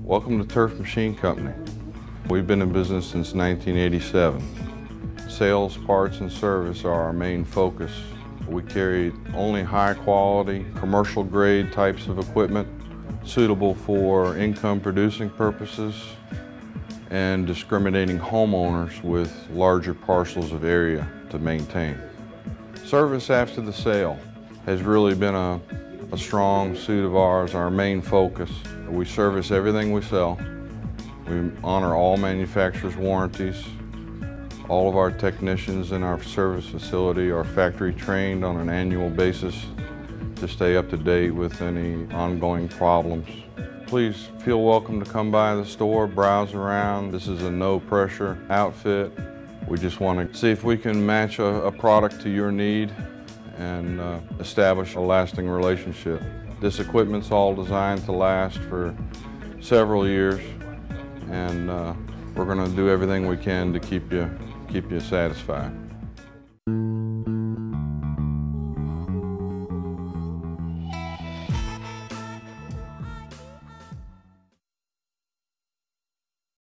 Welcome to Turf Machine Company. We've been in business since 1987. Sales, parts, and service are our main focus. We carry only high-quality, commercial-grade types of equipment suitable for income-producing purposes and discriminating homeowners with larger parcels of area to maintain. Service after the sale has really been a strong suit of ours, our main focus. We service everything we sell. We honor all manufacturers' warranties. All of our technicians in our service facility are factory trained on an annual basis to stay up to date with any ongoing problems. Please feel welcome to come by the store, browse around. This is a no-pressure outfit. We just want to see if we can match a product to your need and establish a lasting relationship. This equipment's all designed to last for several years, and we're going to do everything we can to keep you satisfied.